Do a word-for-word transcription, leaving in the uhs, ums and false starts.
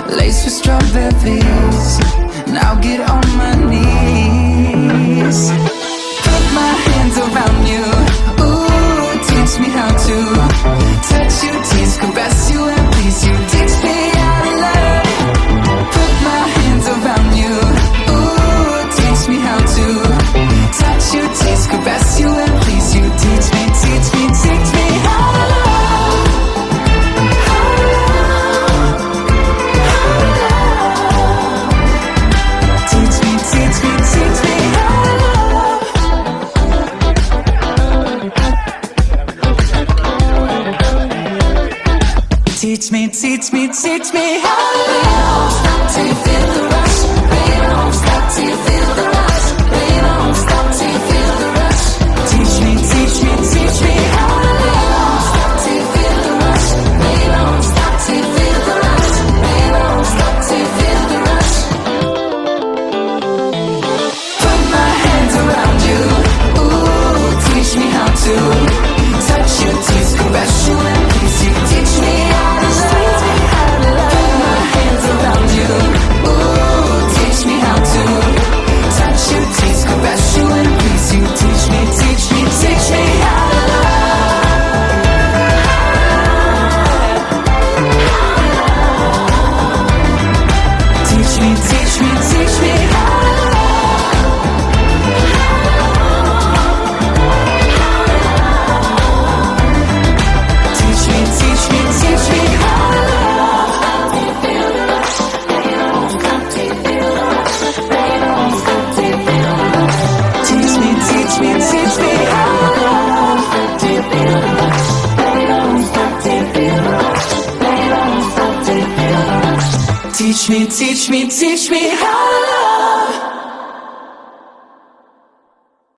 laced with strawberries, and I'll get on my knees. Put my hands around you, ooh, teach me how to touch you, tease, caress you, and please you. Teach me how to love. Put my hands around you, ooh, teach me how to touch you, tease, caress you, and please you. Teach me, teach me, teach me how to love. Teach me, teach me, teach me how to love. Stop till you feel the rush. Rain on, stop till you feel the rush. Rain on, stop till you feel the rush. Teach me, teach me, teach me how to love. Stop till you feel the rush. Rain on, stop till you feel the rush. Rain on, stop till you feel the rush. Put my hands around you, ooh, teach me how to touch you, tease, caress you, and please you. Teach me how to love. Put my hands around you, ooh, teach me how to touch you, tease, caress you, and please you. Teach me, teach me, teach me how to love. Teach me, teach me, teach me how to love. Teach me, teach me, teach me how to love. Stop till you feel the rush. Rain on, stop till you feel the rush. Rain on, stop till you feel the rush. Teach me, teach me, teach me how to love. Stop till you feel the rush. Rain on, stop till you feel the rush. Rain on, stop till you feel the rush. Teach me, teach me, teach me how to love.